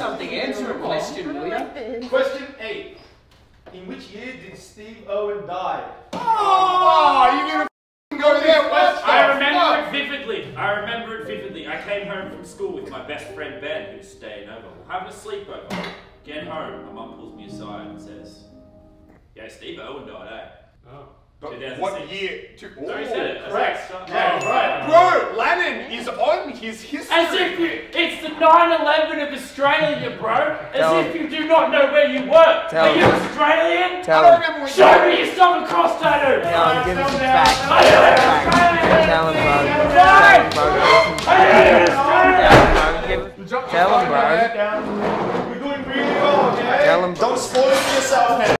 Something, answer a question, will you? Question 8. In which year did Steve Owen die? Oh, you're gonna go there, West. I remember it vividly. I came home from school with my best friend Ben, who's staying over. We're having a sleepover. Get home, my mum pulls me aside and says, "Yeah, Steve Owen died, eh?" Oh. 2006. What year? So he said it. Correct. Yeah, right. Bro, Lennon is on his history. As if it's the 9/11 of Australia, bro. As if you do not know where you work. Are you Australian? I don't remember when Show me your Southern Cross tattoo. Tell him, give us some facts. Are you Australian? Tell him, bro. Tell him, bro. We're doing really well, okay? Tell him, bro. Don't spoil it for yourself.